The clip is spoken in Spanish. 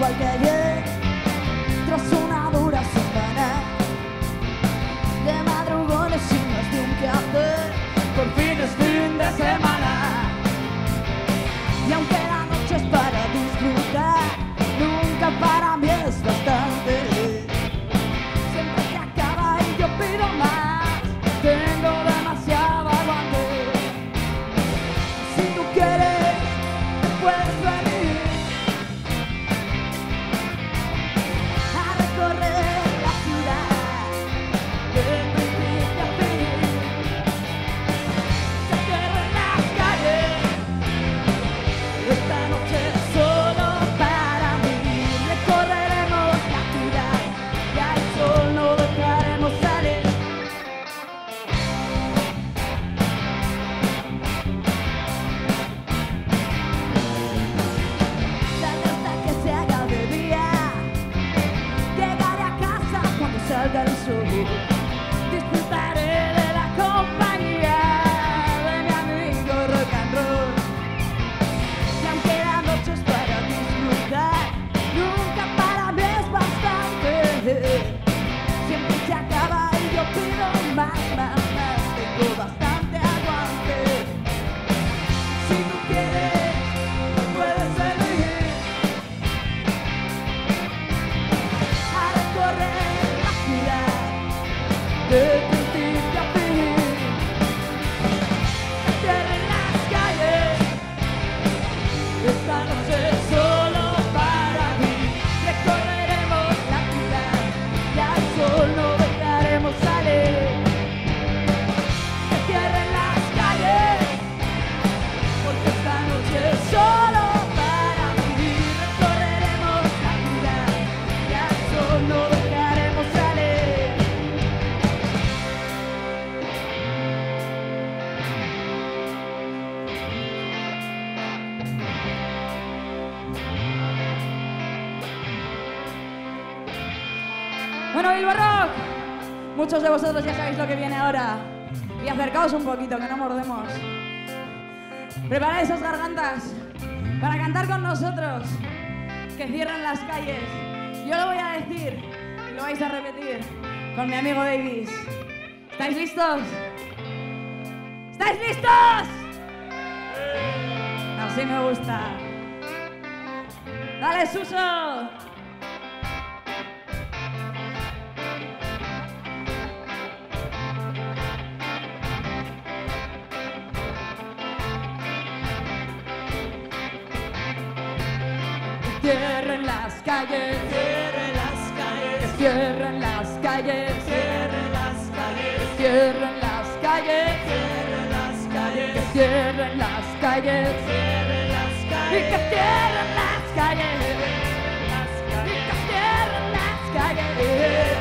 igual que ayer, tras una dura semana de madrugones sin más de un quehacer. Por fin es fin de semana, y aunque la noche es para disfrutar, nunca para mí es bastante. Siempre se acaba y yo pido más, tengo demasiado aguante. Si tú quieres, puedes venir a recorrer la ciudad de principio a fin. Se cierran las calles esta noche solo para mí. Recorreremos la ciudad y al sol no dejaremos salir. Saldré hasta que se haga de día, llegaré a casa cuando salga el sol. Disfrutaré de la compañía de mi amigo rock and roll. Y aunque la noche es para disfrutar, nunca para mí es bastante. Siempre se acaba y yo pido más, más, más. Tengo bastante aguante. Si tú quieres, puedes venir a recorrer la ciudad de principio a fin. Se cierren las calles esta noche solo para mí. Recorreremos la ciudad y al sol no dejaremos salir. Se cierren las calles porque esta noche es solo para mí. Recorreremos la ciudad y al sol no dejaremos salir. Bueno, Bilbo Rock, muchos de vosotros ya sabéis lo que viene ahora. Y acercaos un poquito, que no mordemos. Preparad esas gargantas para cantar con nosotros. Que cierren las calles. Yo lo voy a decir y lo vais a repetir con mi amigo Davis. ¿Estáis listos? ¿Estáis listos? Así me gusta. ¡Dale, Suso! Cierren las calles, Cierren las calles, cierren las calles, cierren las calles, cierren las calles, cierren las calles, cierren las calles, cierren las y que calles, cierren las calles, y que cierren las calles.